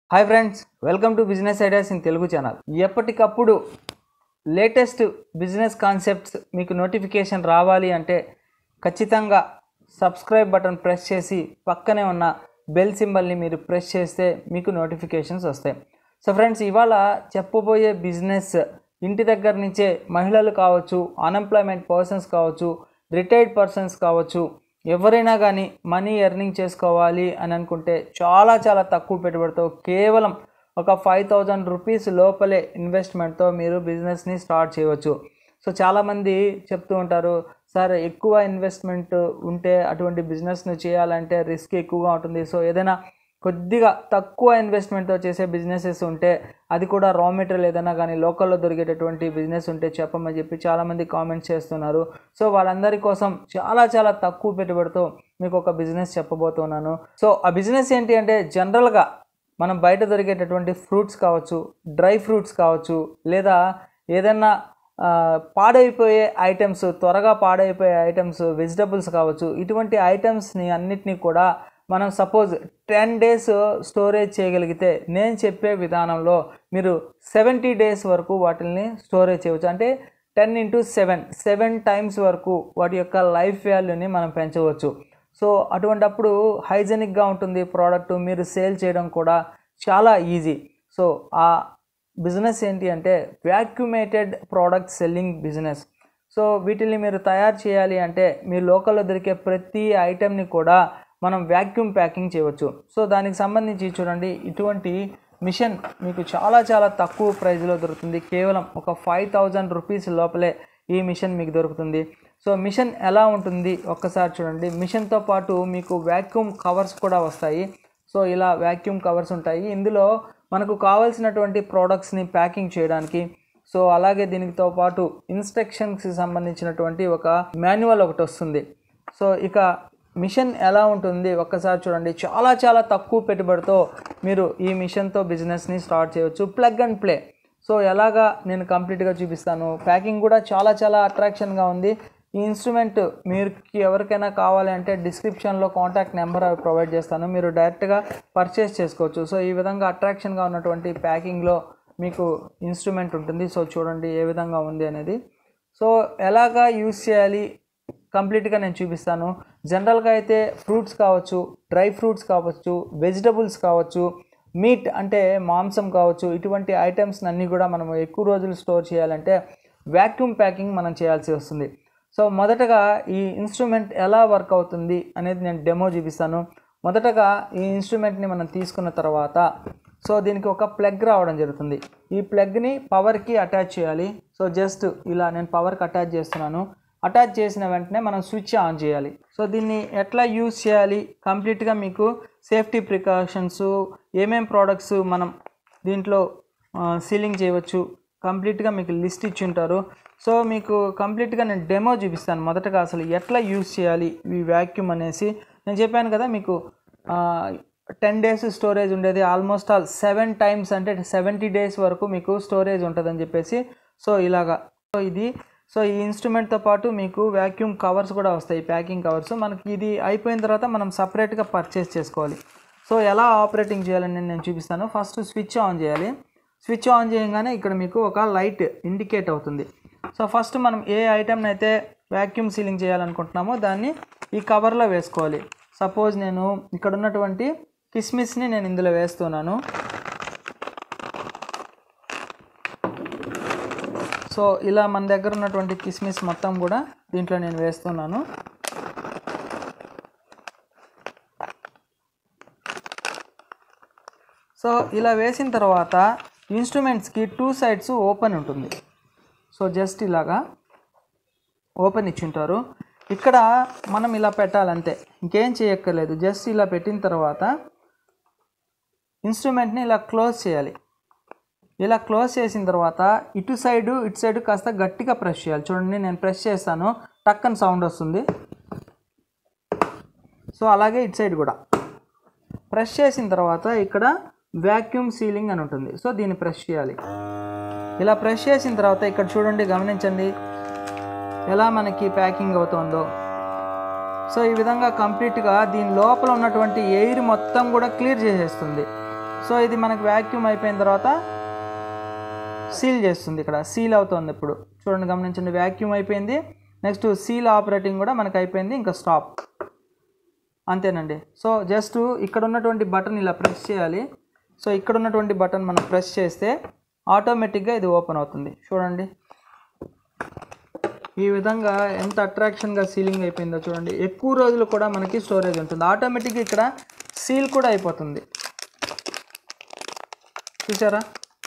Hi friends, welcome to business ideas in Telugu channel. ఎప్పటికప్పుడు latest business concepts మీకు notification రావాలి అంటే ఖచ్చితంగా సబ్స్క్రైబ్ బటన్ ప్రెస్ చేసి పక్కనే ఉన్న బెల్ సింబల్ని మీరు ప్రెస్ చేస్తే మీకు నోటిఫికేషన్స్ వస్తాయి. సో ఫ్రెండ్స్, ఇవాళ చెప్పబోయే బిజినెస్ ఇంటి దగ్గర నుంచే మహిళలు కావచ్చు, అన్ఎంప్లాయ్మెంట్ పర్సన్స్ కావచ్చు, రిటైర్డ్ పర్సన్స్ కావచ్చు, ఎవరైనా కానీ మనీ ఎర్నింగ్ చేసుకోవాలి అని అనుకుంటే చాలా తక్కువ పెట్టుబడితో కేవలం ఒక 5,000 రూపీస్ లోపలే ఇన్వెస్ట్మెంట్తో మీరు బిజినెస్ని స్టార్ట్ చేయవచ్చు. సో చాలామంది చెప్తూ ఉంటారు, సార్ ఎక్కువ ఇన్వెస్ట్మెంట్ ఉంటే అటువంటి బిజినెస్ను చేయాలంటే రిస్క్ ఎక్కువగా ఉంటుంది. సో ఏదైనా కొద్దిగా తక్కువ ఇన్వెస్ట్మెంట్తో చేసే బిజినెసెస్ ఉంటే, అది కూడా రా మెటీరియల్ ఏదైనా కానీ లోకల్లో దొరికేటటువంటి బిజినెస్ ఉంటే చెప్పమని చెప్పి చాలామంది కామెంట్స్ చేస్తున్నారు. సో వాళ్ళందరి కోసం చాలా తక్కువ పెట్టుబడితో మీకు ఒక బిజినెస్ చెప్పబోతున్నాను. సో ఆ బిజినెస్ ఏంటి అంటే, జనరల్గా మనం బయట దొరికేటటువంటి ఫ్రూట్స్ కావచ్చు, డ్రై ఫ్రూట్స్ కావచ్చు, లేదా ఏదైనా పాడైపోయే ఐటమ్స్, త్వరగా పాడైపోయే ఐటమ్స్, వెజిటబుల్స్ కావచ్చు, ఇటువంటి ఐటమ్స్ని అన్నిటినీ కూడా మనం సపోజ్ 10 days స్టోరేజ్ చేయగలిగితే నేను చెప్పే విధానంలో మీరు 70 days వరకు వాటిని స్టోరేజ్ చేయవచ్చు. అంటే 10 into 7 times వరకు వాటి యొక్క లైఫ్ వాల్యూని మనం పెంచవచ్చు. సో అటువంటప్పుడు హైజెనిక్గా ఉంటుంది ప్రోడక్ట్, మీరు సేల్ చేయడం కూడా చాలా ఈజీ. సో ఆ బిజినెస్ ఏంటి అంటే vacuumated product selling business. So వీటిని మీరు తయారు చేయాలి అంటే మీ లోకల్లో దొరికే ప్రతి ఐటెంని కూడా మనం వ్యాక్యూమ్ ప్యాకింగ్ చేయవచ్చు. సో దానికి సంబంధించి చూడండి, ఇటువంటి మిషన్ మీకు చాలా తక్కువ ప్రైస్లో దొరుకుతుంది. కేవలం ఒక 5,000 రూపీస్ లోపలే ఈ మిషన్ మీకు దొరుకుతుంది. సో మిషన్ ఎలా ఉంటుంది ఒక్కసారి చూడండి. మిషన్తో పాటు మీకు వ్యాక్యూమ్ కవర్స్ కూడా వస్తాయి. సో ఇలా వ్యాక్యూమ్ కవర్స్ ఉంటాయి. ఇందులో మనకు కావాల్సినటువంటి ప్రోడక్ట్స్ని ప్యాకింగ్ చేయడానికి. సో అలాగే దీనితో పాటు ఇన్స్ట్రక్షన్స్కి సంబంధించినటువంటి ఒక మాన్యువల్ ఒకటి వస్తుంది. సో ఇక మిషన్ ఎలా ఉంటుంది ఒక్కసారి చూడండి. చాలా తక్కువ పెట్టుబడితో మీరు ఈ మిషన్తో బిజినెస్ని స్టార్ట్ చేయవచ్చు. Plug and play. సో ఎలాగా నేను కంప్లీట్గా చూపిస్తాను. ప్యాకింగ్ కూడా చాలా అట్రాక్షన్గా ఉంది. ఈ ఇన్స్ట్రుమెంట్ మీరు ఎవరికైనా కావాలి అంటే డిస్క్రిప్షన్లో కాంటాక్ట్ నెంబర్ అవి ప్రొవైడ్ చేస్తాను, మీరు డైరెక్ట్గా పర్చేస్ చేసుకోవచ్చు. సో ఈ విధంగా అట్రాక్షన్గా ఉన్నటువంటి ప్యాకింగ్లో మీకు ఇన్స్ట్రుమెంట్ ఉంటుంది. సో చూడండి ఏ విధంగా ఉంది అనేది. సో ఎలాగా యూజ్ చేయాలి కంప్లీట్గా నేను చూపిస్తాను. జనరల్గా అయితే ఫ్రూట్స్ కావచ్చు, డ్రై ఫ్రూట్స్ కావచ్చు, వెజిటబుల్స్ కావచ్చు, మీట్ అంటే మాంసం కావచ్చు, ఇటువంటి ఐటమ్స్ అన్నీ కూడా మనం ఎక్కువ రోజులు స్టోర్ చేయాలంటే వ్యాక్యూమ్ ప్యాకింగ్ మనం చేయాల్సి వస్తుంది. సో మొదటగా ఈ ఇన్స్ట్రుమెంట్ ఎలా వర్క్ అవుతుంది అనేది నేను డెమో చూపిస్తాను. మొదటగా ఈ ఇన్స్ట్రుమెంట్ని మనం తీసుకున్న తర్వాత సో దీనికి ఒక ప్లగ్ రావడం జరుగుతుంది. ఈ ప్లగ్ని పవర్కి అటాచ్ చేయాలి. సో జస్ట్ ఇలా నేను పవర్కి అటాచ్ చేస్తున్నాను. అటాచ్ చేసిన వెంటనే మనం స్విచ్ ఆన్ చేయాలి. సో దీన్ని ఎట్లా యూజ్ చేయాలి కంప్లీట్గా మీకు సేఫ్టీ ప్రికాషన్స్, ఏమేం ప్రోడక్ట్స్ మనం దీంట్లో సీలింగ్ చేయవచ్చు కంప్లీట్గా మీకు లిస్ట్ ఇచ్చి ఉంటారు. సో మీకు కంప్లీట్గా నేను డెమో చూపిస్తాను. మొదటగా అసలు ఎట్లా యూజ్ చేయాలి ఈ వ్యాక్యూమ్ అనేసి. నేను చెప్పాను కదా మీకు 10 days స్టోరేజ్ ఉండేది, ఆల్మోస్ట్ ఆల్ 7 times అంటే 70 days వరకు మీకు స్టోరేజ్ ఉంటుందని చెప్పేసి. సో ఇలాగా సో ఈ ఇన్స్ట్రుమెంట్తో పాటు మీకు వ్యాక్యూమ్ కవర్స్ కూడా వస్తాయి, ప్యాకింగ్ కవర్స్. మనకి ఇది అయిపోయిన తర్వాత మనం సపరేట్గా పర్చేస్ చేసుకోవాలి. సో ఎలా ఆపరేటింగ్ చేయాలని నేను చూపిస్తాను. ఫస్ట్ స్విచ్ ఆన్ చేయాలి. స్విచ్ ఆన్ చేయగానే ఇక్కడ మీకు ఒక లైట్ ఇండికేట్ అవుతుంది. సో ఫస్ట్ మనం ఏ ఐటెంని అయితే వ్యాక్యూమ్ సీలింగ్ చేయాలనుకుంటున్నామో దాన్ని ఈ కవర్లో వేసుకోవాలి. సపోజ్ నేను ఇక్కడ ఉన్నటువంటి కిస్మిస్ని నేను ఇందులో వేస్తున్నాను. సో ఇలా మన దగ్గర ఉన్నటువంటి కిస్మిస్ మొత్తం కూడా దీంట్లో నేను వేస్తున్నాను. సో ఇలా వేసిన తర్వాత ఇన్స్ట్రుమెంట్స్కి 2 sides ఓపెన్ ఉంటుంది. సో జస్ట్ ఇలాగా ఓపెన్ ఇచ్చింటారు. ఇక్కడ మనం ఇలా పెట్టాలంతే, ఇంకేం చేయక్కర్లేదు. జస్ట్ ఇలా పెట్టిన తర్వాత ఇన్స్ట్రుమెంట్ని ఇలా క్లోజ్ చేయాలి. ఇలా క్లోజ్ చేసిన తర్వాత ఇటు సైడ్ కాస్త గట్టిగా ప్రెస్ చేయాలి. చూడండి నేను ప్రెస్ చేస్తాను, టక్కని సౌండ్ వస్తుంది. సో అలాగే ఇటు సైడ్ కూడా ప్రెస్ చేసిన తర్వాత ఇక్కడ వ్యాక్యూమ్ సీలింగ్ అని ఉంటుంది. సో దీన్ని ప్రెస్ చేయాలి. ఇలా ప్రెస్ చేసిన తర్వాత ఇక్కడ చూడండి, గమనించండి ఎలా మనకి ప్యాకింగ్ అవుతుందో. సో ఈ విధంగా కంప్లీట్గా దీని లోపల ఉన్నటువంటి ఎయిర్ మొత్తం కూడా క్లియర్ చేసేస్తుంది. సో ఇది మనకు వ్యాక్యూమ్ అయిపోయిన తర్వాత సీల్ చేస్తుంది. ఇక్కడ సీల్ అవుతుంది. ఇప్పుడు చూడండి, గమనించండి, వ్యాక్యూమ్ అయిపోయింది. నెక్స్ట్ సీల్ ఆపరేటింగ్ కూడా మనకు అయిపోయింది. ఇంకా స్టాప్, అంతేనండి. సో జస్ట్ ఇక్కడ ఉన్నటువంటి బటన్ ఇలా ప్రెస్ చేయాలి. సో ఇక్కడ ఉన్నటువంటి బటన్ మనం ప్రెస్ చేస్తే ఆటోమేటిక్గా ఇది ఓపెన్ అవుతుంది. చూడండి, ఈ విధంగా ఎంత అట్రాక్షన్గా సీలింగ్ అయిపోయిందో చూడండి. ఎక్కువ రోజులు కూడా మనకి స్టోరేజ్ ఉంటుంది. ఆటోమేటిక్గా ఇక్కడ సీల్ కూడా అయిపోతుంది. చూసారా,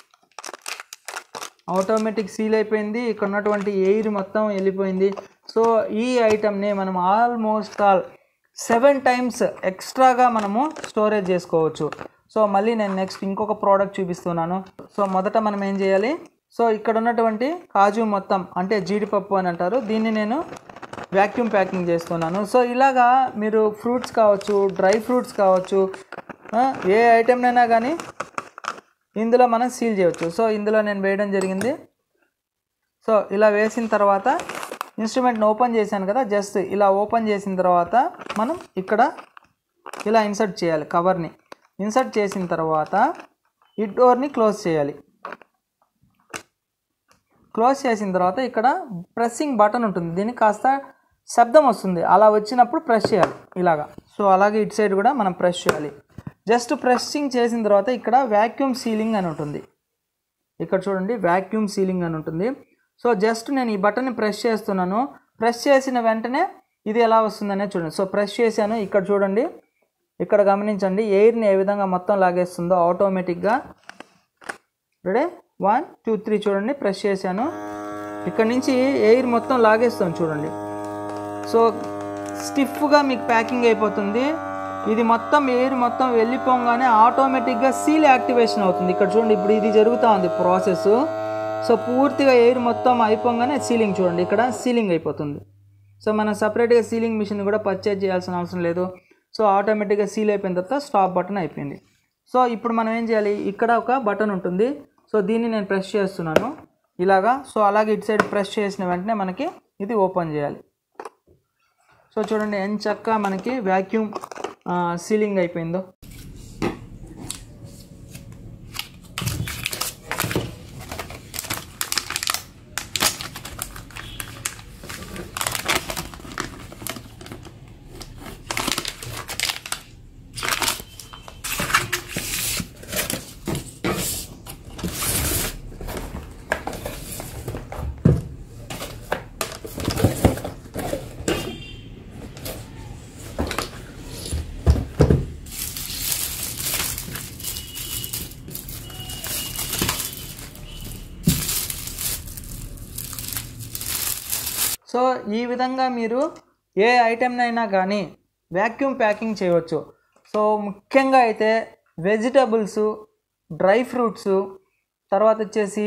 ఆటోమేటిక్ సీల్ అయిపోయింది. ఇక్కడ ఉన్నటువంటి ఎయిర్ మొత్తం వెళ్ళిపోయింది. సో ఈ ఐటమ్ని మనం ఆల్మోస్ట్ ఆల్ 7 times ఎక్స్ట్రాగా మనము స్టోరేజ్ చేసుకోవచ్చు. సో మళ్ళీ నేను నెక్స్ట్ ఇంకొక ప్రోడక్ట్ చూపిస్తున్నాను. సో మొదట మనం ఏం చేయాలి, సో ఇక్కడ ఉన్నటువంటి కాజు మొత్తం అంటే జీడిపప్పు అని అంటారు, దీన్ని నేను వ్యాక్యూమ్ ప్యాకింగ్ చేస్తున్నాను. సో ఇలాగా మీరు ఫ్రూట్స్ కావచ్చు, డ్రై ఫ్రూట్స్ కావచ్చు, ఏ ఐటెంనైనా కానీ ఇందులో మనం సీల్ చేయవచ్చు. సో ఇందులో నేను వేయడం జరిగింది. సో ఇలా వేసిన తర్వాత ఇన్స్ట్రుమెంట్ని ఓపెన్ చేశాను కదా, జస్ట్ ఇలా ఓపెన్ చేసిన తర్వాత మనం ఇక్కడ ఇలా ఇన్సర్ట్ చేయాలి. కవర్ని ఇన్సర్ట్ చేసిన తర్వాత ఈ డోర్ని క్లోజ్ చేయాలి. క్లోజ్ చేసిన తర్వాత ఇక్కడ ప్రెస్సింగ్ బటన్ ఉంటుంది, దీనికి కాస్త శబ్దం వస్తుంది. అలా వచ్చినప్పుడు ప్రెస్ చేయాలి ఇలాగా. సో అలాగే ఇటు సైడ్ కూడా మనం ప్రెస్ చేయాలి. జస్ట్ ప్రెస్సింగ్ చేసిన తర్వాత ఇక్కడ వ్యాక్యూమ్ సీలింగ్ అని ఉంటుంది. ఇక్కడ చూడండి, వ్యాక్యూమ్ సీలింగ్ అని ఉంటుంది. సో జస్ట్ నేను ఈ బటన్ని ప్రెస్ చేస్తున్నాను. ప్రెస్ చేసిన వెంటనే ఇది ఎలా వస్తుందనే చూడండి. సో ప్రెస్ చేశాను, ఇక్కడ చూడండి, ఇక్కడ గమనించండి, ఎయిర్ని ఏ విధంగా మొత్తం లాగేస్తుందో ఆటోమేటిక్గా. రెడీ, 1 2 3 చూడండి, ప్రెస్ చేశాను, ఇక్కడ నుంచి ఎయిర్ మొత్తం లాగేస్తాం చూడండి. సో స్టిఫ్గా మీకు ప్యాకింగ్ అయిపోతుంది. ఇది మొత్తం ఎయిర్ మొత్తం వెళ్ళిపోగానే ఆటోమేటిక్గా సీల్ యాక్టివేషన్ అవుతుంది. ఇక్కడ చూడండి, ఇప్పుడు ఇది జరుగుతూ ఉంది ప్రాసెస్. సో పూర్తిగా ఎయిర్ మొత్తం అయిపోగానే సీలింగ్ చూడండి, ఇక్కడ సీలింగ్ అయిపోతుంది. సో మనం సపరేట్గా సీలింగ్ మిషన్ కూడా పర్చేజ్ చేయాల్సిన అవసరం లేదు. సో ఆటోమేటిక్గా సీల్ అయిపోయిన తర్వాత స్టాప్ బటన్ అయిపోయింది. సో ఇప్పుడు మనం ఏం చేయాలి, ఇక్కడ ఒక బటన్ ఉంటుంది. సో దీన్ని నేను ప్రెస్ చేస్తున్నాను ఇలాగా. సో అలాగే ఇటు సైడ్ ప్రెస్ చేసిన వెంటనే మనకి ఇది ఓపెన్ చేయాలి. సో చూడండి ఎంచక్కా మనకి వ్యాక్యూమ్ సీలింగ్ అయిపోయిందో. సో ఈ విధంగా మీరు ఏ ఐటెంనైనా కానీ వ్యాక్యూమ్ ప్యాకింగ్ చేయవచ్చు. సో ముఖ్యంగా అయితే వెజిటబుల్స్, డ్రై ఫ్రూట్స్, తర్వాత వచ్చేసి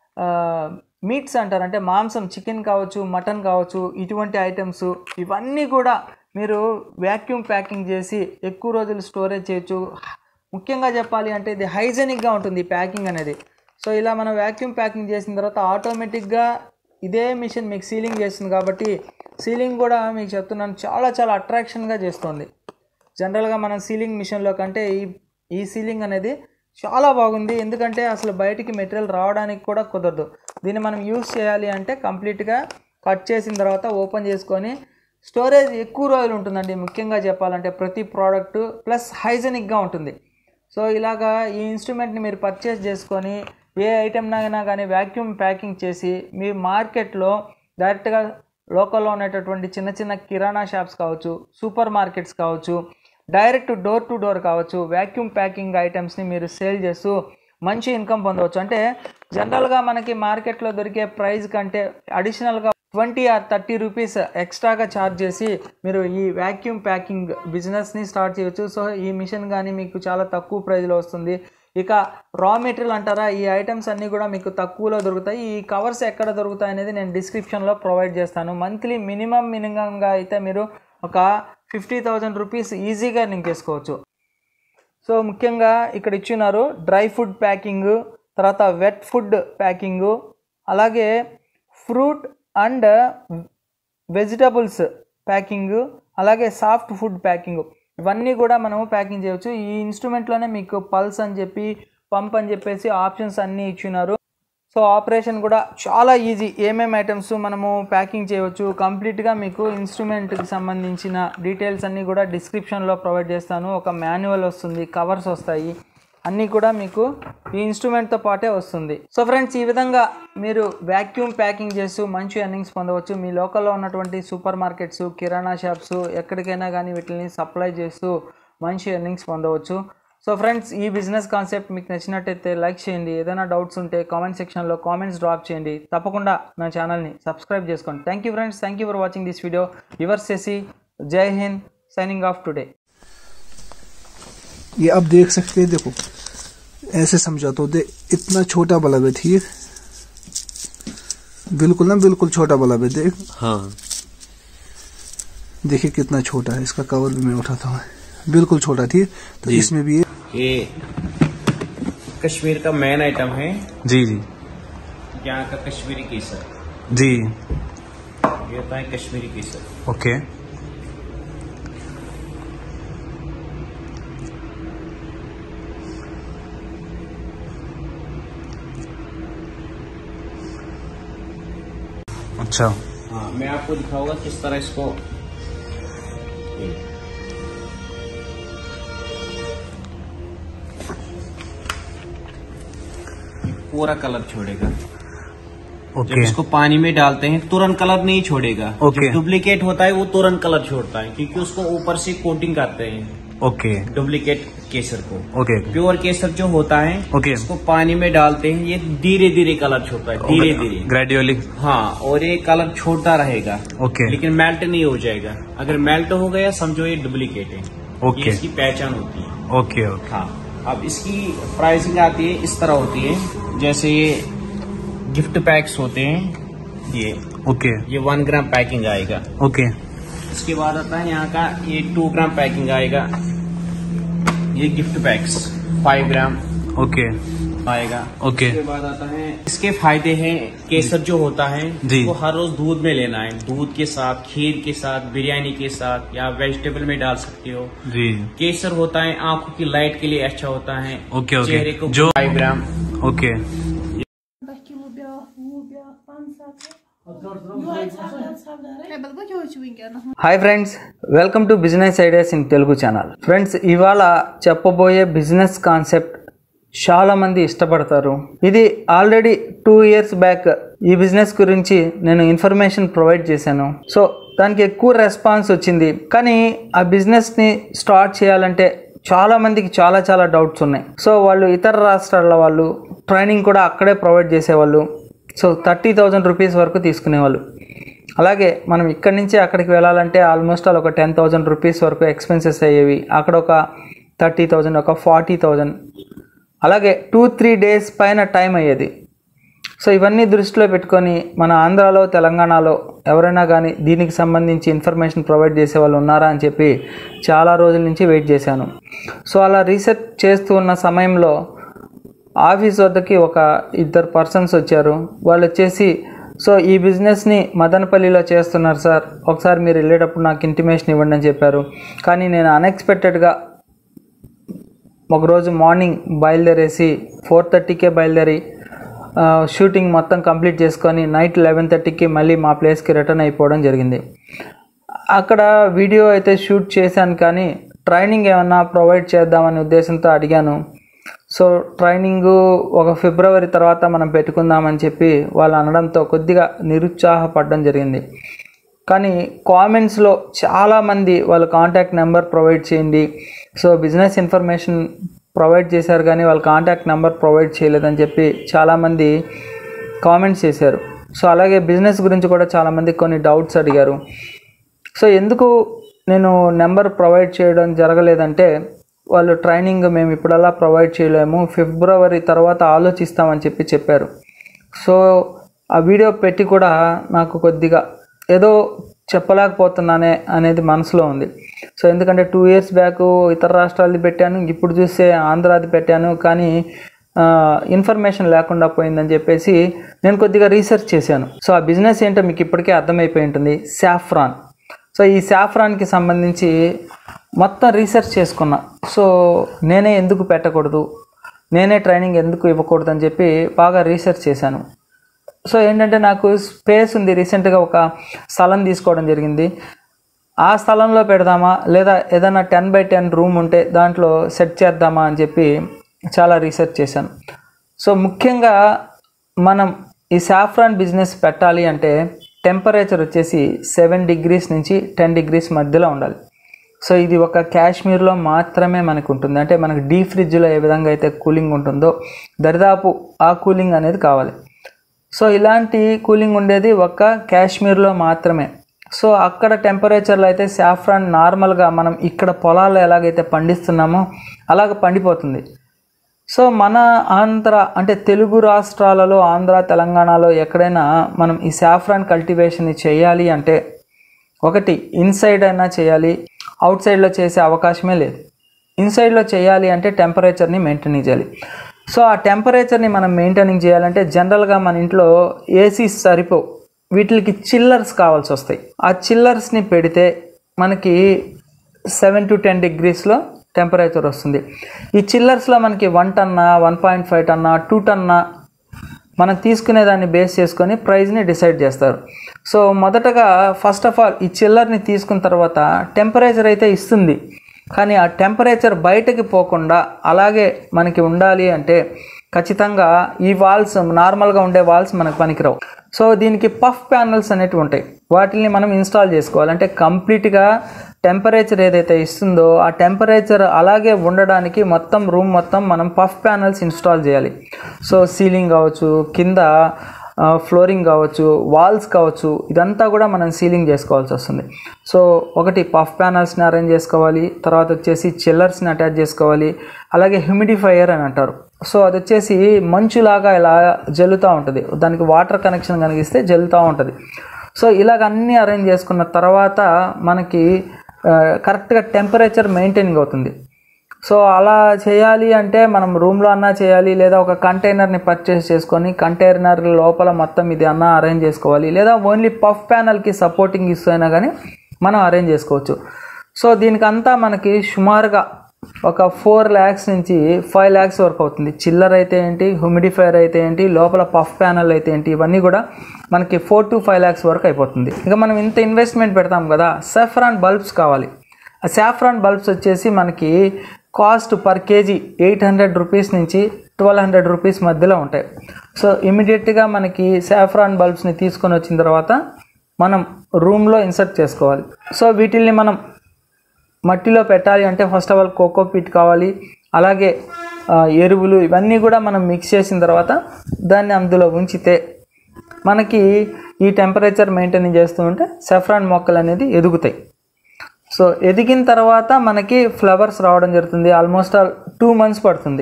మీట్స్ అంటారు, అంటే మాంసం, చికెన్ కావచ్చు, మటన్ కావచ్చు, ఇటువంటి ఐటమ్స్ ఇవన్నీ కూడా మీరు వ్యాక్యూమ్ ప్యాకింగ్ చేసి ఎక్కువ రోజులు స్టోరేజ్ చేయొచ్చు. ముఖ్యంగా చెప్పాలి అంటే ఇది హైజెనిక్గా ఉంటుంది ఈ ప్యాకింగ్ అనేది. సో ఇలా మనం వ్యాక్యూమ్ ప్యాకింగ్ చేసిన తర్వాత ఆటోమేటిక్గా ఇదే మిషన్ మీకు సీలింగ్ చేస్తుంది కాబట్టి సీలింగ్ కూడా మీకు చెప్తున్నాను చాలా చాలా అట్రాక్షన్గా చేస్తుంది. జనరల్గా మనం సీలింగ్ మిషన్లో కంటే ఈ సీలింగ్ అనేది చాలా బాగుంది. ఎందుకంటే అసలు బయటికి మెటీరియల్ రావడానికి కూడా కుదరదు. దీన్ని మనం యూస్ చేయాలి అంటే కంప్లీట్గా కట్ చేసిన తర్వాత ఓపెన్ చేసుకొని స్టోరేజ్ ఎక్కువ రోజులు ఉంటుందండి. ముఖ్యంగా చెప్పాలంటే ప్రతి ప్రోడక్ట్ ప్లస్ హైజెనిక్గా ఉంటుంది. సో ఇలాగా ఈ ఇన్స్ట్రుమెంట్ని మీరు పర్చేస్ చేసుకొని ఏ ఐటెంనైనా కానీ వ్యాక్యూమ్ ప్యాకింగ్ చేసి మీ మార్కెట్లో డైరెక్ట్గా లోకల్లో ఉండేటటువంటి చిన్న చిన్న కిరాణా షాప్స్ కావచ్చు, సూపర్ మార్కెట్స్ కావచ్చు, డైరెక్ట్ డోర్ టు డోర్ కావచ్చు, వ్యాక్యూమ్ ప్యాకింగ్ ఐటమ్స్ని మీరు సేల్ చేస్తూ మంచి ఇన్కమ్ పొందవచ్చు. అంటే జనరల్గా మనకి మార్కెట్లో దొరికే ప్రైస్ కంటే అడిషనల్గా 20 or 30 రూపీస్ ఎక్స్ట్రాగా ఛార్జ్ చేసి మీరు ఈ వ్యాక్యూమ్ ప్యాకింగ్ బిజినెస్ని స్టార్ట్ చేయొచ్చు. సో ఈ మిషన్ కానీ మీకు చాలా తక్కువ ప్రైస్లో వస్తుంది. ఇక రా మెటీరియల్ అంటారా, ఈ ఐటమ్స్ అన్నీ కూడా మీకు తక్కువలో దొరుకుతాయి. ఈ కవర్స్ ఎక్కడ దొరుకుతాయి అనేది నేను డిస్క్రిప్షన్లో ప్రొవైడ్ చేస్తాను. మంత్లీ మినిమంగా అయితే మీరు ఒక 50,000 రూపీస్ ఈజీగా ఎర్నింగ్ చేసుకోవచ్చు. సో ముఖ్యంగా ఇక్కడ ఇచ్చినారు డ్రై ఫుడ్ ప్యాకింగ్, తర్వాత వెట్ ఫుడ్ ప్యాకింగు, అలాగే ఫ్రూట్ అండ్ వెజిటబుల్స్ ప్యాకింగు, అలాగే సాఫ్ట్ ఫుడ్ ప్యాకింగు. ఇవన్నీ కూడా మనము ప్యాకింగ్ చేయవచ్చు. ఈ ఇన్స్ట్రుమెంట్లోనే మీకు పల్స్ అని చెప్పి పంప్ అని చెప్పేసి ఆప్షన్స్ అన్నీ ఇచ్చినారు. సో ఆపరేషన్ కూడా చాలా ఈజీ. ఏమేమి ఐటమ్స్ మనము ప్యాకింగ్ చేయవచ్చు కంప్లీట్గా మీకు ఇన్స్ట్రుమెంట్కి సంబంధించిన డీటెయిల్స్ అన్నీ కూడా డిస్క్రిప్షన్లో ప్రొవైడ్ చేస్తాను. ఒక మాన్యువల్ వస్తుంది, కవర్స్ వస్తాయి, అన్నీ కూడా మీకు ఈ ఇన్స్ట్రుమెంట్తో పాటే వస్తుంది. సో ఫ్రెండ్స్, ఈ విధంగా మీరు వ్యాక్యూమ్ ప్యాకింగ్ చేస్తూ మంచి ఎర్నింగ్స్ పొందవచ్చు. మీ లోకల్లో ఉన్నటువంటి సూపర్ మార్కెట్స్, కిరాణా షాప్స్ ఎక్కడికైనా కానీ వీటిని సప్లై చేస్తూ మంచి ఎర్నింగ్స్ పొందవచ్చు. సో ఫ్రెండ్స్, ఈ బిజినెస్ కాన్సెప్ట్ మీకు నచ్చినట్టయితే లైక్ చేయండి. ఏదైనా డౌట్స్ ఉంటే కామెంట్ సెక్షన్లో కామెంట్స్ డ్రాప్ చేయండి. తప్పకుండా నా ఛానల్ని సబ్స్క్రైబ్ చేసుకోండి. Thank you friends, thank you for watching this video. Your Shashi, Jai Hind, signing off today. ये आप देख सकते हैं, देखो ऐसे समझा तो दे, इतना छोटा बल्ब है, ठीक, बिल्कुल ना बिल्कुल छोटा बल्ब है, देख। हाँ, देखिए कितना छोटा है, इसका कवर भी मैं उठाता हूँ, बिल्कुल छोटा, ठीक। तो इसमें भी ये कश्मीर का मेन आइटम है। जी जी, यहाँ का कश्मीरी केसर। जी, ये होता है कश्मीरी केसर। ओके। अच्छा, हाँ, मैं आपको दिखाऊंगा किस तरह इसको पूरा कलर छोड़ेगा। ओके। जब इसको पानी में डालते हैं तुरंत कलर नहीं छोड़ेगा। ओके। जो डुप्लीकेट होता है वो तुरंत कलर छोड़ता है, क्योंकि उसको ऊपर से कोटिंग करते हैं। ओके। डुप्लीकेट केसर को। ओके। प्योर केसर जो होता है, ओके, इसको पानी में डालते हैं, ये धीरे धीरे कलर छोड़ता है, धीरे धीरे, ग्रेजुअली। हाँ, और ये कलर छोड़ता रहेगा। ओके। लेकिन मेल्ट नहीं हो जाएगा। अगर मेल्ट हो गया समझो ये डुप्लीकेट है। ओके। ये इसकी पहचान होती है। Okay okay. हाँ, अब इसकी प्राइसिंग आती है इस तरह होती है, जैसे ये गिफ्ट पैक्स होते हैं, ये ओके। ये 1 ग्राम पैकिंग आएगा। ओके। इसके बाद आता है यहाँ का ये 2 ग्राम पैकिंग आएगा। ये गिफ्ट पैक्स 5 ग्राम ओके आएगा। ओके। इसके बाद आता है, इसके फायदे हैं, केसर जो होता है जी, वो हर रोज दूध में लेना है, दूध के साथ, खीर के साथ, बिरयानी के साथ, या वेजिटेबल में डाल सकते हो। जी। केसर होता है आंखों की लाइट के लिए अच्छा होता है। Okay okay. चेहरे को जो 5 gram. Okay. Hi friends, welcome to business ideas in Telugu channel. Friends, ఇవాళ చెప్పబోయే బిజినెస్ కాన్సెప్ట్ చాలామంది ఇష్టపడతారు. ఇది ఆల్రెడీ 2 years బ్యాక్ ఈ బిజినెస్ గురించి నేను ఇన్ఫర్మేషన్ ప్రొవైడ్ చేశాను. సో దానికి ఎక్కువ రెస్పాన్స్ వచ్చింది. కానీ ఆ బిజినెస్ని స్టార్ట్ చేయాలంటే చాలామందికి చాలా డౌట్స్ ఉన్నాయి. సో వాళ్ళు ఇతర రాష్ట్రాల వాళ్ళు ట్రైనింగ్ కూడా అక్కడే ప్రొవైడ్ చేసేవాళ్ళు. సో 30,000 రూపీస్ వరకు తీసుకునేవాళ్ళు. అలాగే మనం ఇక్కడి నుంచి అక్కడికి వెళ్ళాలంటే ఆల్మోస్ట్ ఒక 10,000 రూపీస్ వరకు ఎక్స్పెన్సెస్ అయ్యేవి. అక్కడ ఒక 30,000, ఒక 40,000, అలాగే 2-3 days పైన టైం అయ్యేది. సో ఇవన్నీ దృష్టిలో పెట్టుకొని మన ఆంధ్రాలో, తెలంగాణలో ఎవరైనా కానీ దీనికి సంబంధించి ఇన్ఫర్మేషన్ ప్రొవైడ్ చేసే వాళ్ళు ఉన్నారా అని చెప్పి చాలా రోజుల నుంచి వెయిట్ చేశాను. సో అలా రీసెర్చ్ చేస్తూ ఉన్న సమయంలో ఆఫీస్ వద్దకి ఒక 2 persons వచ్చారు. వాళ్ళు వచ్చేసి, సో ఈ బిజినెస్ని మదనపల్లిలో చేస్తున్నారు సార్, ఒకసారి మీరు వెళ్ళేటప్పుడు నాకు ఇంటిమేషన్ ఇవ్వండి అని చెప్పారు. కానీ నేను అన్ఎక్స్పెక్టెడ్గా ఒకరోజు మార్నింగ్ బయలుదేరేసి 4:30కే బయలుదేరి షూటింగ్ మొత్తం కంప్లీట్ చేసుకొని నైట్ 11:30కి మళ్ళీ మా ప్లేస్కి రిటర్న్ అయిపోవడం జరిగింది. అక్కడ వీడియో అయితే షూట్ చేశాను, కానీ ట్రైనింగ్ ఏమన్నా ప్రొవైడ్ చేద్దామనే ఉద్దేశంతో అడిగాను. సో ట్రైనింగు ఒక February తర్వాత మనం పెట్టుకుందామని చెప్పి వాళ్ళు అనడంతో కొద్దిగా నిరుత్సాహపడడం జరిగింది. కానీ కామెంట్స్లో చాలామంది వాళ్ళ కాంటాక్ట్ నెంబర్ ప్రొవైడ్ చేయండి, సో బిజినెస్ ఇన్ఫర్మేషన్ ప్రొవైడ్ చేశారు కానీ వాళ్ళ కాంటాక్ట్ నెంబర్ ప్రొవైడ్ చేయలేదని చెప్పి చాలామంది కామెంట్స్ చేశారు. సో అలాగే బిజినెస్ గురించి కూడా చాలామంది కొన్ని డౌట్స్ అడిగారు. సో ఎందుకు నేను నెంబర్ ప్రొవైడ్ చేయడం జరగలేదంటే, వాళ్ళు ట్రైనింగ్ మేము ఇప్పుడలా ప్రొవైడ్ చేయలేము, February తర్వాత ఆలోచిస్తామని చెప్పారు. సో ఆ వీడియో పెట్టి కూడా నాకు కొద్దిగా ఏదో చెప్పలేకపోతున్నానే అనేది మనసులో ఉంది. సో ఎందుకంటే 2 years బ్యాక్ ఇతర రాష్ట్రాలది పెట్టాను, ఇప్పుడు చూస్తే ఆంధ్రాది పెట్టాను, కానీ ఇన్ఫర్మేషన్ లేకుండా పోయిందని చెప్పేసి నేను కొద్దిగా రీసెర్చ్ చేశాను. సో ఆ బిజినెస్ ఏంటో మీకు ఇప్పటికే అర్థమైపోయి ఉంటుంది, సాఫ్రాన్. సో ఈ సాఫ్రాన్కి సంబంధించి మొత్తం రీసెర్చ్ చేసుకున్నా. సో నేనే ఎందుకు పెట్టకూడదు, నేనే ట్రైనింగ్ ఎందుకు ఇవ్వకూడదు అని చెప్పి బాగా రీసెర్చ్ చేశాను. సో ఏంటంటే నాకు స్పేస్ ఉంది, రీసెంట్గా ఒక స్థలం తీసుకోవడం జరిగింది. ఆ స్థలంలో పెడదామా లేదా ఏదైనా 10x10 రూమ్ ఉంటే దాంట్లో సెట్ చేద్దామా అని చెప్పి చాలా రీసెర్చ్ చేశాను. సో ముఖ్యంగా మనం ఈ సాఫ్రాన్ బిజినెస్ పెట్టాలి అంటే టెంపరేచర్ వచ్చేసి 7 degrees నుంచి 10 degrees మధ్యలో ఉండాలి. సో ఇది ఒక కాశ్మీర్లో మాత్రమే మనకు ఉంటుంది. అంటే మనకు డీప్ ఫ్రిడ్జ్లో ఏ విధంగా అయితే కూలింగ్ ఉంటుందో దరిదాపు ఆ కూలింగ్ అనేది కావాలి. సో ఇలాంటి కూలింగ్ ఉండేది ఒక్క కాశ్మీర్లో మాత్రమే. సో అక్కడ టెంపరేచర్లో అయితే సాఫ్రాన్ నార్మల్గా మనం ఇక్కడ పొలాల్లో ఎలాగైతే పండిస్తున్నామో అలాగ పండిపోతుంది. సో మన ఆంధ్ర అంటే తెలుగు రాష్ట్రాలలో ఆంధ్ర తెలంగాణలో ఎక్కడైనా మనం ఈ సాఫ్రాన్ కల్టివేషన్ని చేయాలి అంటే ఒకటి ఇన్సైడ్ అయినా చేయాలి, అవుట్ సైడ్లో చేసే అవకాశమే లేదు. ఇన్సైడ్లో చేయాలి అంటే టెంపరేచర్ని మెయింటైన్ చేయాలి. సో ఆ టెంపరేచర్ని మనం మెయింటైనింగ్ చేయాలంటే జనరల్గా మన ఇంట్లో ఏసీస్ సరిపోవు, వీటికి చిల్లర్స్ కావాల్సి వస్తాయి. ఆ చిల్లర్స్ని పెడితే మనకి 7 to 10 degreesలో టెంపరేచర్ వస్తుంది. ఈ చిల్లర్స్లో మనకి 1 టన్నా 1.5 టన్నా 2 టన్నా మనం తీసుకునేదాన్ని బేస్ చేసుకొని ప్రైస్ని డిసైడ్ చేస్తారు. సో మొదటగా ఫస్ట్ ఆఫ్ ఆల్ ఈ చిల్లర్ని తీసుకున్న తర్వాత టెంపరేచర్ అయితే ఇస్తుంది, కానీ ఆ టెంపరేచర్ బయటకి పోకుండా అలాగే మనకి ఉండాలి అంటే ఖచ్చితంగా ఈ వాల్స్ నార్మల్గా ఉండే వాల్స్ మనకు పనికిరావు. సో దీనికి పఫ్ ప్యానల్స్ అనేటివి ఉంటాయి, వాటిని మనం ఇన్స్టాల్ చేసుకోవాలి. అంటే కంప్లీట్గా టెంపరేచర్ ఏదైతే ఇస్తుందో ఆ టెంపరేచర్ అలాగే ఉండడానికి మొత్తం రూమ్ మొత్తం మనం పఫ్ ప్యానల్స్ ఇన్స్టాల్ చేయాలి. సో సీలింగ్ కావచ్చు, కింద ఫ్లోరింగ్ కావచ్చు, వాల్స్ కావచ్చు, ఇదంతా కూడా మనం సీలింగ్ చేసుకోవాల్సి వస్తుంది. సో ఒకటి పఫ్ ప్యానల్స్ని అరేంజ్ చేసుకోవాలి, తర్వాత వచ్చేసి చిల్లర్స్ని అటాచ్ చేసుకోవాలి, అలాగే హ్యూమిడిఫైయర్ అని అంటారు. సో అది వచ్చేసి మంచులాగా ఇలా జల్లుతూ ఉంటుంది, దానికి వాటర్ కనెక్షన్ కనిగిస్తే జల్లుతూ ఉంటుంది. సో ఇలాగ అన్నీ అరేంజ్ చేసుకున్న తర్వాత మనకి కరెక్ట్గా టెంపరేచర్ మెయింటైనింగ్ అవుతుంది. సో అలా చేయాలి అంటే మనం రూమ్లో అన్నా చేయాలి, లేదా ఒక కంటైనర్ని పర్చేస్ చేసుకొని కంటైనర్ లోపల మొత్తం ఇది అన్నా అరేంజ్ చేసుకోవాలి, లేదా ఓన్లీ పఫ్ ప్యానల్కి సపోర్టింగ్ ఇస్తూ కానీ మనం అరేంజ్ చేసుకోవచ్చు. సో దీనికంతా మనకి సుమారుగా ఒక 4 lakhs నుంచి 5 lakhs వరకు అవుతుంది. చిల్లర్ అయితే ఏంటి, హ్యూమిడిఫైయర్ అయితే ఏంటి, లోపల పఫ్ ప్యానల్ అయితే ఏంటి, ఇవన్నీ కూడా మనకి 4 to 5 lakhs వరకు అయిపోతుంది. ఇక మనం ఇంత ఇన్వెస్ట్మెంట్ పెడతాం కదా, సాఫ్రాన్ బల్బ్స్ కావాలి. ఆ సాఫ్రాన్ బల్బ్స్ వచ్చేసి మనకి కాస్ట్ పర్ కేజీ 800 rupees నుంచి 1200 rupees మధ్యలో ఉంటాయి. సో ఇమీడియట్గా మనకి సాఫ్రాన్ బల్బ్స్ని తీసుకొని వచ్చిన తర్వాత మనం రూమ్లో ఇన్సర్ట్ చేసుకోవాలి. సో వీటిల్ని మనం మట్టిలో పెట్టాలి అంటే ఫస్ట్ ఆఫ్ ఆల్ కోకోపీట్ కావాలి, అలాగే ఎరువులు, ఇవన్నీ కూడా మనం మిక్స్ చేసిన తర్వాత దాన్ని అందులో ఉంచితే మనకి ఈ టెంపరేచర్ మెయింటైన్ చేస్తూ ఉంటే సాఫ్రాన్ మొక్కలు అనేది ఎదుగుతాయి. సో ఎదిగిన తర్వాత మనకి ఫ్లవర్స్ రావడం జరుగుతుంది. ఆల్మోస్ట్ 2 months పడుతుంది.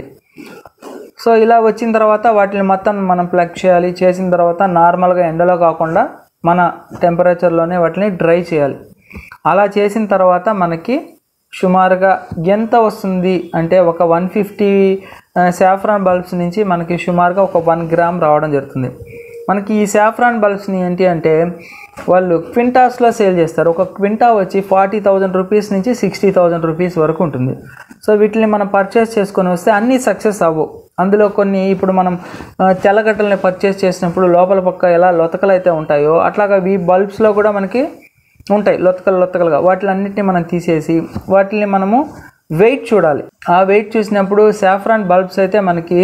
సో ఇలా వచ్చిన తర్వాత వాటిని మొత్తం మనం ప్లగ్ చేయాలి. చేసిన తర్వాత నార్మల్గా ఎండలో కాకుండా మన టెంపరేచర్లోనే వాటిని డ్రై చేయాలి. అలా చేసిన తర్వాత మనకి సుమారుగా ఎంత వస్తుంది అంటే ఒక 150 సాఫ్రాన్ బల్బ్స్ నుంచి మనకి సుమారుగా ఒక 1 gram రావడం జరుగుతుంది. మనకి ఈ సాఫ్రాన్ బల్బ్స్ని ఏంటి అంటే వాళ్ళు క్వింటాస్లో సేల్ చేస్తారు. ఒక క్వింటా వచ్చి 40,000 rupees నుంచి 60,000 rupees వరకు ఉంటుంది. సో వీటిని మనం పర్చేస్ చేసుకొని వస్తే అన్నీ సక్సెస్ అవ్వవు. అందులో కొన్ని ఇప్పుడు మనం తెల్లగడ్డల్ని పర్చేస్ చేసినప్పుడు లోపల పక్క ఎలా లొతకలు అయితే ఉంటాయో అట్లాగా ఈ బల్బ్స్లో కూడా మనకి ఉంటాయి లొతకలుగా. వాటిలన్నిటిని మనం తీసేసి వాటిని మనము వెయిట్ చూడాలి. ఆ వెయిట్ చూసినప్పుడు సాఫ్రాన్ బల్బ్స్ అయితే మనకి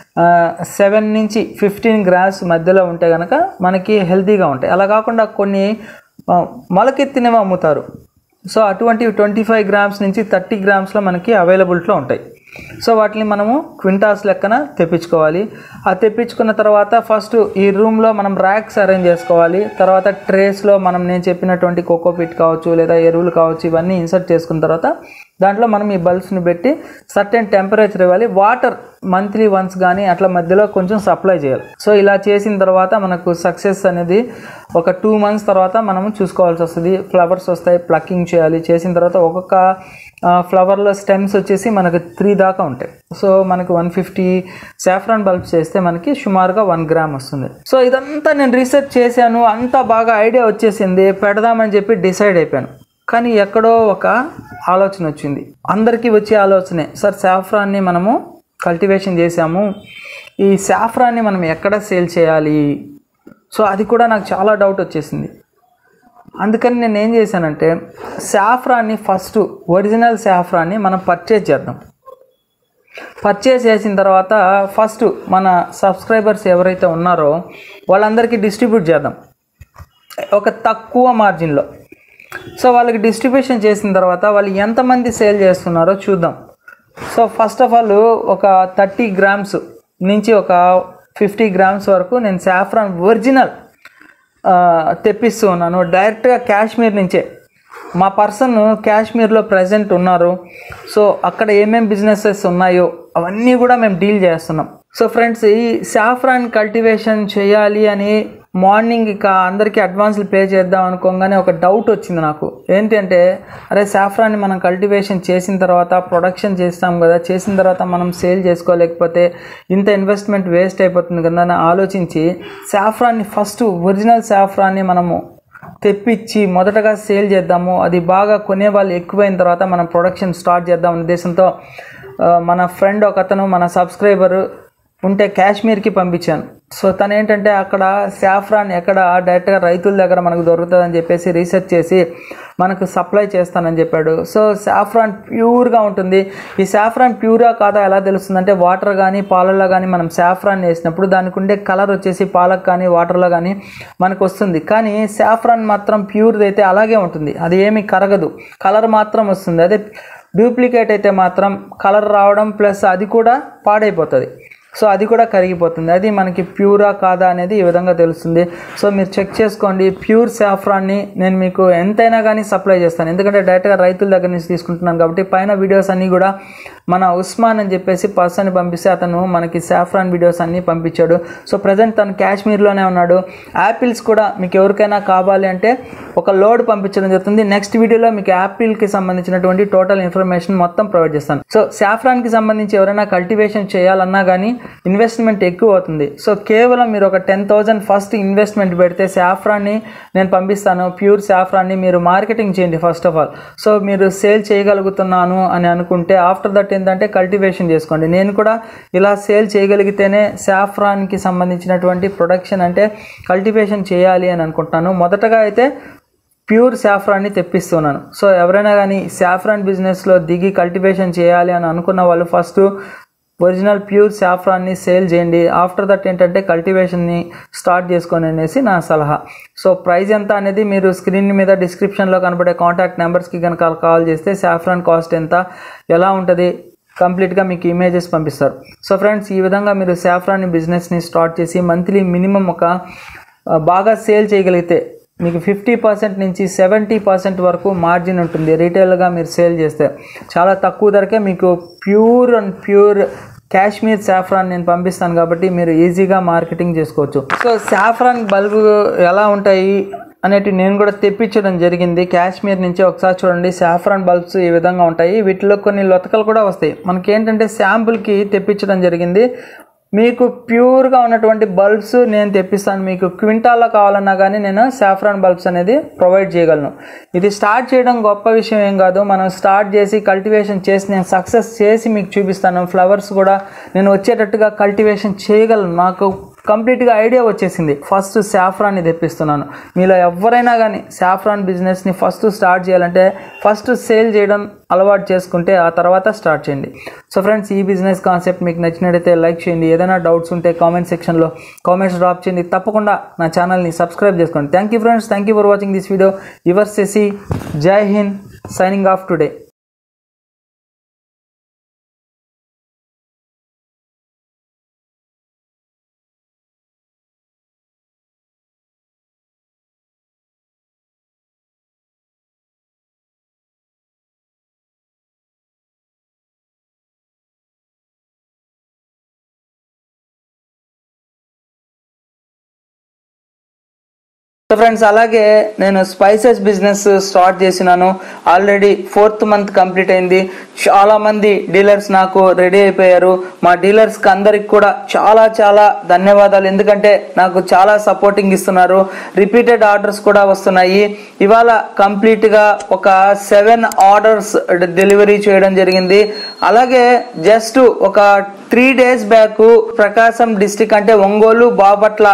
7 నుంచి 15 grams మధ్యలో ఉంటే కనుక మనకి హెల్తీగా ఉంటాయి. అలా కాకుండా కొన్ని మొలకెత్తినవి అమ్ముతారు. సో అటువంటివి 25 grams నుంచి 30 grams మనకి అవైలబిలిటీలో ఉంటాయి. సో వాటిని మనము క్వింటాస్ లెక్కన తెప్పించుకోవాలి. ఆ తెప్పించుకున్న తర్వాత ఫస్ట్ ఈ రూమ్లో మనం ర్యాక్స్ అరేంజ్ చేసుకోవాలి. తర్వాత ట్రేస్లో నేను చెప్పినటువంటి కోకోపీట్ కావచ్చు లేదా ఎరువులు కావచ్చు ఇవన్నీ ఇన్సర్ట్ చేసుకున్న తర్వాత దాంట్లో మనం ఈ బల్బ్స్ని పెట్టి సర్టెన్ టెంపరేచర్ ఇవ్వాలి. వాటర్ మంత్లీ వన్స్ కానీ అట్లా మధ్యలో కొంచెం సప్లై చేయాలి. సో ఇలా చేసిన తర్వాత మనకు సక్సెస్ అనేది ఒక 2 months తర్వాత మనము చూసుకోవాల్సి వస్తుంది. ఫ్లవర్స్ వస్తాయి, ప్లక్కింగ్ చేయాలి. చేసిన తర్వాత ఒక్కొక్క ఫ్లవర్లో స్టెమ్స్ వచ్చేసి మనకు 3 దాకా ఉంటాయి. సో మనకు 150 సాఫ్రాన్ బల్బ్స్ చేస్తే మనకి సుమారుగా 1 gram వస్తుంది. సో ఇదంతా నేను రీసెర్చ్ చేశాను, అంతా బాగా ఐడియా వచ్చేసింది, పెడదామని చెప్పి డిసైడ్ అయిపోయాను. కానీ ఎక్కడో ఒక ఆలోచన వచ్చింది, అందరికీ వచ్చే ఆలోచనే, సార్ సాఫ్రాన్ని మనము కల్టివేషన్ చేసాము, ఈ సాఫ్రాన్ని మనం ఎక్కడ సేల్ చేయాలి? సో అది కూడా నాకు చాలా డౌట్ వచ్చేసింది. అందుకని నేను ఏం చేశానంటే సాఫ్రాన్ని ఫస్ట్ ఒరిజినల్ సాఫ్రాన్ని మనం పర్చేజ్ చేద్దాం. పర్చేజ్ చేసిన తర్వాత ఫస్ట్ మన సబ్స్క్రైబర్స్ ఎవరైతే ఉన్నారో వాళ్ళందరికీ డిస్ట్రిబ్యూట్ చేద్దాం ఒక తక్కువ మార్జిన్లో. సో వాళ్ళకి డిస్ట్రిబ్యూషన్ చేసిన తర్వాత వాళ్ళు ఎంతమంది సేల్ చేస్తున్నారో చూద్దాం. సో ఫస్ట్ ఆఫ్ ఆల్ ఒక 30 గ్రామ్స్ నుంచి ఒక 50 గ్రామ్స్ వరకు నేను సాఫ్రాన్ ఒరిజినల్ తెప్పిస్తూ ఉన్నాను, డైరెక్ట్గా కాశ్మీర్ నుంచే. మా పర్సన్ కాశ్మీర్లో ప్రజెంట్ ఉన్నారు. సో అక్కడ ఏమేమి బిజినెసెస్ ఉన్నాయో అవన్నీ కూడా మేము డీల్ చేస్తున్నాం. సో ఫ్రెండ్స్, ఈ సాఫ్రాన్ కల్టివేషన్ చేయాలి అని మార్నింగ్ ఇక అందరికీ అడ్వాన్స్లు పే చేద్దాం అనుకోగానే ఒక డౌట్ వచ్చింది నాకు. ఏంటంటే అరే సాఫ్రాన్ని మనం కల్టివేషన్ చేసిన తర్వాత ప్రొడక్షన్ చేస్తాం కదా, చేసిన తర్వాత మనం సేల్ చేసుకోలేకపోతే ఇంత ఇన్వెస్ట్మెంట్ వేస్ట్ అయిపోతుంది కదా అని ఆలోచించి సాఫ్రాన్ని ఫస్ట్ ఒరిజినల్ సాఫ్రాన్ని మనము తెప్పించి మొదటగా సేల్ చేద్దాము, అది బాగా కొనేవాళ్ళు ఎక్కువైన తర్వాత మనం ప్రొడక్షన్ స్టార్ట్ చేద్దాం ఉద్దేశంతో మన ఫ్రెండ్ ఒకతను మన సబ్స్క్రైబరు ఉంటే కాశ్మీర్కి పంపించాను. సో తను ఏంటంటే అక్కడ సాఫ్రాన్ ఎక్కడ డైరెక్ట్గా రైతుల దగ్గర మనకు దొరుకుతుందని చెప్పేసి రీసెర్చ్ చేసి మనకు సప్లై చేస్తానని చెప్పాడు. సో సాఫ్రాన్ ప్యూర్గా ఉంటుంది. ఈ సాఫ్రాన్ ప్యూరా కాదా ఎలా తెలుస్తుందంటే వాటర్ కానీ పాలల్లో కానీ మనం సాఫ్రాన్ వేసినప్పుడు దానికి ఉండే కలర్ వచ్చేసి పాలకు కానీ వాటర్లో కానీ మనకు వస్తుంది. కానీ సాఫ్రాన్ మాత్రం ప్యూర్ది అయితే అలాగే ఉంటుంది, అది ఏమీ కరగదు, కలర్ మాత్రం వస్తుంది. అదే డూప్లికేట్ అయితే మాత్రం కలర్ రావడం ప్లస్ అది కూడా పాడైపోతుంది, సో అది కూడా కరిగిపోతుంది. అది మనకి ప్యూరా కాదా అనేది ఈ విధంగా తెలుస్తుంది. సో మీరు చెక్ చేసుకోండి. ప్యూర్ సాఫ్రాన్ని నేను మీకు ఎంతైనా కానీ సప్లై చేస్తాను, ఎందుకంటే డైరెక్ట్గా రైతుల దగ్గర నుంచి తీసుకుంటున్నాను కాబట్టి. పైన వీడియోస్ అన్నీ కూడా మన ఉస్మాన్ అని చెప్పేసి పర్సన్ పంపిస్తే అతను మనకి సాఫ్రాన్ వీడియోస్ అన్నీ పంపించాడు. సో ప్రజెంట్ తను కాశ్మీర్లోనే ఉన్నాడు. యాపిల్స్ కూడా మీకు ఎవరికైనా కావాలి అంటే ఒక లోడ్ పంపించడం జరుగుతుంది. నెక్స్ట్ వీడియోలో మీకు యాపిల్కి సంబంధించినటువంటి టోటల్ ఇన్ఫర్మేషన్ మొత్తం ప్రొవైడ్ చేస్తాను. సో సాఫ్రాన్కి సంబంధించి ఎవరైనా కల్టివేషన్ చేయాలన్నా కానీ ఇన్వెస్ట్మెంట్ ఎక్కువ అవుతుంది. సో కేవలం మీరు ఒక 10,000 ఫస్ట్ ఇన్వెస్ట్మెంట్ పెడితే సాఫ్రాన్ని నేను పంపిస్తాను, ప్యూర్ సాఫ్రాన్ని మీరు మార్కెటింగ్ చేయండి ఫస్ట్ ఆఫ్ ఆల్. సో మీరు సేల్ చేయగలుగుతున్నాను అని అనుకుంటే ఆఫ్టర్ దట్ ఏంటంటే కల్టివేషన్ చేసుకోండి. నేను కూడా ఇలా సేల్ చేయగలిగితేనే సాఫ్రాన్కి సంబంధించినటువంటి ప్రొడక్షన్ అంటే కల్టివేషన్ చేయాలి అని అనుకుంటున్నాను. మొదటగా అయితే ప్యూర్ సాఫ్రాన్ని తెప్పిస్తున్నాను. సో ఎవరైనా కానీ సాఫ్రాన్ బిజినెస్లో దిగి కల్టివేషన్ చేయాలి అని అనుకున్న వాళ్ళు ఫస్ట్ ఒరిజినల్ ప్యూర్ సాఫ్రాన్ని సేల్ చేయండి. ఆఫ్టర్ దట్ ఏంటంటే కల్టివేషన్ని స్టార్ట్ చేసుకొని అనేసి నా సలహా. సో ప్రైస్ ఎంత అనేది మీరు స్క్రీన్ మీద డిస్క్రిప్షన్లో కనబడే కాంటాక్ట్ నెంబర్స్కి కనుక కాల్ చేస్తే సాఫ్రాన్ కాస్ట్ ఎంత, ఎలా ఉంటుంది కంప్లీట్గా మీకు ఇమేజెస్ పంపిస్తారు. సో ఫ్రెండ్స్, ఈ విధంగా మీరు సాఫ్రాన్ బిజినెస్ని స్టార్ట్ చేసి మంత్లీ మినిమం ఒక బాగా సేల్ చేయగలిగితే మీకు 50% నుంచి 70% వరకు మార్జిన్ ఉంటుంది. రీటైల్గా మీరు సేల్ చేస్తే చాలా తక్కువ ధరకే మీకు ప్యూర్ కాశ్మీర్ సాఫ్రాన్ నేను పంపిస్తాను కాబట్టి మీరు ఈజీగా మార్కెటింగ్ చేసుకోవచ్చు. సో సాఫ్రాన్ బల్బు ఎలా ఉంటాయి అనేటివి నేను కూడా తెప్పించడం జరిగింది కాశ్మీర్ నుంచి. ఒకసారి చూడండి, సాఫ్రాన్ బల్బ్స్ ఈ విధంగా ఉంటాయి. వీటిలో కొన్ని లొతకలు కూడా వస్తాయి. మనకేంటంటే శాంపుల్కి తెప్పించడం జరిగింది. మీకు ప్యూర్గా ఉన్నటువంటి బల్బ్స్ నేను తెప్పిస్తాను. మీకు క్వింటాల్లో కావాలన్నా కానీ నేను సాఫ్రాన్ బల్బ్స్ అనేది ప్రొవైడ్ చేయగలను. ఇది స్టార్ట్ చేయడం గొప్ప విషయం ఏం కాదు. మనం స్టార్ట్ చేసి కల్టివేషన్ చేసి నేను సక్సెస్ చేసి మీకు చూపిస్తాను. ఫ్లవర్స్ కూడా నేను వచ్చేటట్టుగా కల్టివేషన్ చేయగలను. నాకు కంప్లీట్గా ఐడియా వచ్చేసింది. ఫస్ట్ సాఫ్రాన్ని తెప్పిస్తున్నాను. మీలో ఎవరైనా కానీ సాఫ్రాన్ బిజినెస్ని ఫస్ట్ స్టార్ట్ చేయాలంటే ఫస్ట్ సేల్ చేయడం అలవాటు చేసుకుంటే ఆ తర్వాత స్టార్ట్ చేయండి. సో ఫ్రెండ్స్, ఈ బిజినెస్ కాన్సెప్ట్ మీకు నచ్చినట్టయితే లైక్ చేయండి. ఏదైనా డౌట్స్ ఉంటే కామెంట్ సెక్షన్లో కామెంట్స్ డ్రాప్ చేయండి. తప్పకుండా నా ఛానల్ని సబ్స్క్రైబ్ చేసుకోండి. Thank you friends, thank you for watching this video. Your Shashi, Jai Hind, signing off today. So friends, అలాగే నేను స్పైసెస్ బిజినెస్ స్టార్ట్ చేసినాను. ఆల్రెడీ 4th మంత్ కంప్లీట్ అయింది. చాలా మంది డీలర్స్ నాకు రెడీ అయిపోయారు. మా డీలర్స్ కి అందరికి కూడా చాలా చాలా ధన్యవాదాలు. ఎందుకంటే నాకు చాలా సపోర్టింగ్ ఇస్తున్నారు. రిపీటెడ్ ఆర్డర్స్ కూడా వస్తున్నాయి. ఇవాళ కంప్లీట్ గా ఒక 7 ఆర్డర్స్ డెలివరీ చేయడం జరిగింది. అలాగే జస్ట్ ఒక 3 days బ్యాక్ ప్రకాశం డిస్టిక్ అంటే ఒంగోలు బాపట్ల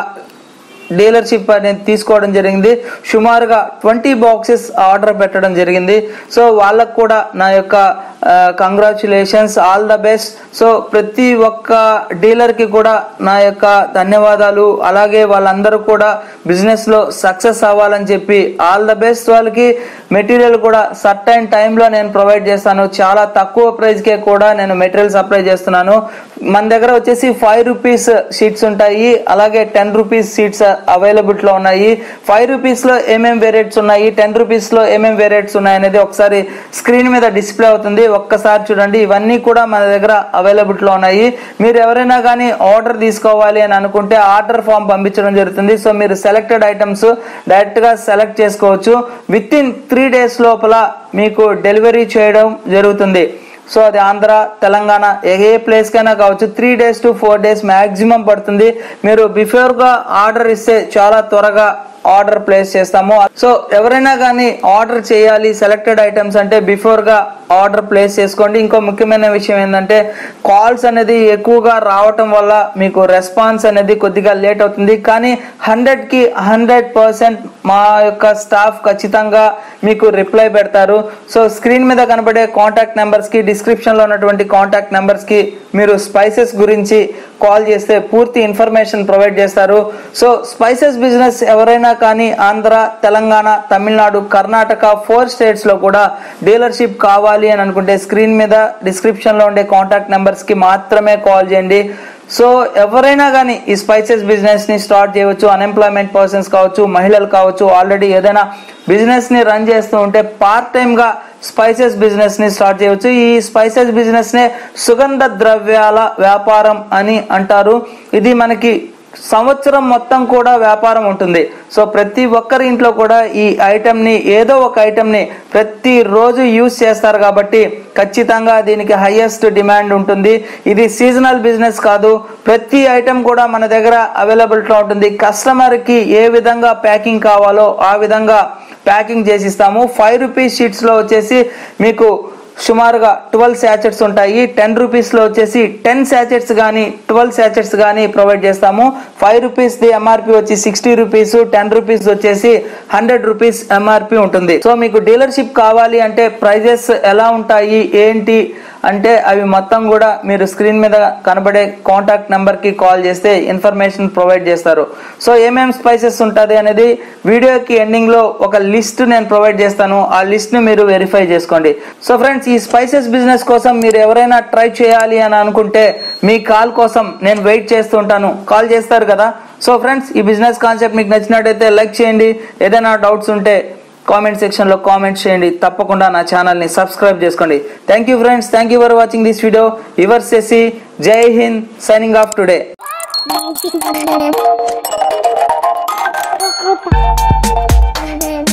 డీలర్షిప్ అనేది తీసుకోవడం జరిగింది. సుమారుగా 20 బాక్సెస్ ఆర్డర్ పెట్టడం జరిగింది. సో వాళ్ళకు కూడా నా యొక్క congratulations, all the best. So ప్రతి ఒక్క డీలర్ కి కూడా నా యొక్క ధన్యవాదాలు. అలాగే వాళ్ళందరూ కూడా బిజినెస్ లో సక్సెస్ అవ్వాలని చెప్పి ఆల్ ద బెస్ట్. వాళ్ళకి మెటీరియల్ కూడా సర్టైన్ టైంలో నేను ప్రొవైడ్ చేస్తాను. చాలా తక్కువ ప్రైస్ కే కూడా నేను మెటీరియల్ సప్లై చేస్తున్నాను. మన దగ్గర వచ్చేసి 5 రూపీస్ షీట్స్ ఉంటాయి. అలాగే 10 రూపీస్ షీట్స్ అవైలబుల్ లో ఉన్నాయి. 5 రూపీస్ లో ఏమేమి వేరియట్స్ ఉన్నాయి, 10 రూపీస్ లో ఏమేమి వేరియట్స్ ఉన్నాయి అనేది ఒకసారి స్క్రీన్ మీద డిస్ప్లే అవుతుంది. ఒక్కసారి చూడండి. ఇవన్నీ కూడా మన దగ్గర అవైలబుల్ లో ఉన్నాయి. మీరు ఎవరైనా కానీ ఆర్డర్ తీసుకోవాలి అని అనుకుంటే ఆర్డర్ ఫామ్ పంపించడం జరుగుతుంది. సో మీరు సెలెక్టెడ్ ఐటమ్స్ డైరెక్ట్ గా సెలెక్ట్ చేసుకోవచ్చు. విత్ ఇన్ 3 days లోపల మీకు డెలివరీ చేయడం జరుగుతుంది. సో అది ఆంధ్ర, తెలంగాణ ఏ ప్లేస్ కైనా కావచ్చు. 3 days to 4 days మాక్సిమం పడుతుంది. మీరు బిఫోర్ గా ఆర్డర్ ఇస్తే చాలా త్వరగా ఆర్డర్ ప్లేస్ చేస్తాము. సో ఎవరైనా కానీ ఆర్డర్ చేయాలి సెలెక్టెడ్ ఐటమ్స్ అంటే బిఫోర్ గా ఆర్డర్ ప్లేస్ చేసుకోండి. ఇంకో ముఖ్యమైన విషయం ఏంటంటే కాల్స్ అనేది ఎక్కువగా రావటం వల్ల మీకు రెస్పాన్స్ అనేది కొద్దిగా లేట్ అవుతుంది. కానీ 100కి 100% మా యొక్క స్టాఫ్ ఖచ్చితంగా మీకు రిప్లై పెడతారు. సో స్క్రీన్ మీద కనబడే కాంటాక్ట్ నెంబర్స్ కి, డిస్క్రిప్షన్ లో ఉన్నటువంటి కాంటాక్ట్ నెంబర్స్ కి మీరు స్పైసెస్ గురించి కాల్ చేస్తే పూర్తి ఇన్ఫర్మేషన్ ప్రొవైడ్ చేస్తారు. సో స్పైసెస్ బిజినెస్ ఎవరైనా కానీ ఆంధ్ర, తెలంగాణ, తమిళనాడు, కర్ణాటక 4 states లో కూడా డీలర్షిప్ కావాలి అని అనుకుంటే స్క్రీన్ మీద డిస్క్రిప్షన్ లో ఉండే కాంటాక్ట్ నెంబర్స్ కి మాత్రమే కాల్ చేయండి. సో ఎవరైనా కానీ ఈ స్పైసెస్ బిజినెస్ ని స్టార్ట్ చేయవచ్చు. అన్ఎంప్లాయ్మెంట్ పర్సన్స్ కావచ్చు, మహిళలు కావచ్చు, ఆల్రెడీ ఏదైనా బిజినెస్ ని రన్ చేస్తూ ఉంటే పార్ట్ టైం గా స్పైసెస్ బిజినెస్ ని స్టార్ట్ చేయవచ్చు. ఈ స్పైసెస్ బిజినెస్ నే సుగంధ ద్రవ్యాల వ్యాపారం అని అంటారు. ఇది మనకి సంవత్సరం మొత్తం కూడా వ్యాపారం ఉంటుంది. సో ప్రతి ఒక్కరి ఇంట్లో కూడా ఈ ఐటమ్ ని, ఏదో ఒక ఐటమ్ ని ప్రతి రోజు యూజ్ చేస్తారు కాబట్టి ఖచ్చితంగా దీనికి హైయెస్ట్ డిమాండ్ ఉంటుంది. ఇది సీజనల్ బిజినెస్ కాదు. ప్రతి ఐటమ్ కూడా మన దగ్గర అవైలబుల్ లో ఉంటుంది. కస్టమర్ కి ఏ విధంగా ప్యాకింగ్ కావాలో ఆ విధంగా ప్యాకింగ్ చేసి ఇస్తాము. 5 రూపీస్ షీట్స్ లో వచ్చేసి మీకు సుమారుగా 12 sachets ఉంటాయి. 10 రూపీస్ లో వచ్చేసి 10 sachets కానీ 12 sachets కానీ ప్రొవైడ్ చేస్తాము. 5 రూపీస్ ది ఎంఆర్పి వచ్చి 60 రూపీస్, 10 రూపీస్ వచ్చేసి 100 రూపీస్ ఎంఆర్పి ఉంటుంది. సో మీకు డీలర్షిప్ కావాలి అంటే ప్రైజెస్ ఎలా ఉంటాయి ఏంటి అంటే అవి మొత్తం కూడా మీరు స్క్రీన్ మీద కనబడే కాంటాక్ట్ నెంబర్ కి కాల్ చేస్తే ఇన్ఫర్మేషన్ ప్రొవైడ్ చేస్తారు. సో ఏమేం స్పైసెస్ ఉంటుంది అనేది వీడియోకి ఎండింగ్ లో ఒక లిస్ట్ నేను ప్రొవైడ్ చేస్తాను. ఆ లిస్ట్ ని మీరు వెరిఫై చేసుకోండి. సో ఫ్రెండ్స్, ఈ స్పైసెస్ బిజినెస్ కోసం మీరు ఎవరైనా ట్రై చేయాలి అని అనుకుంటే మీ కాల్ కోసం నేను వెయిట్ చేస్తూ ఉంటాను. కాల్ చేస్తారు కదా. సో ఫ్రెండ్స్, ఈ బిజినెస్ కాన్సెప్ట్ మీకు నచ్చినట్టయితే లైక్ చేయండి. ఏదైనా డౌట్స్ ఉంటే కామెంట్ సెక్షన్ లో కామెంట్ చేయండి. తప్పకుండా నా ఛానల్ ని సబ్స్క్రైబ్ చేసుకోండి. Thank you friends. Thank you for watching this video. Your Shashi. Jai Hind. Signing off today.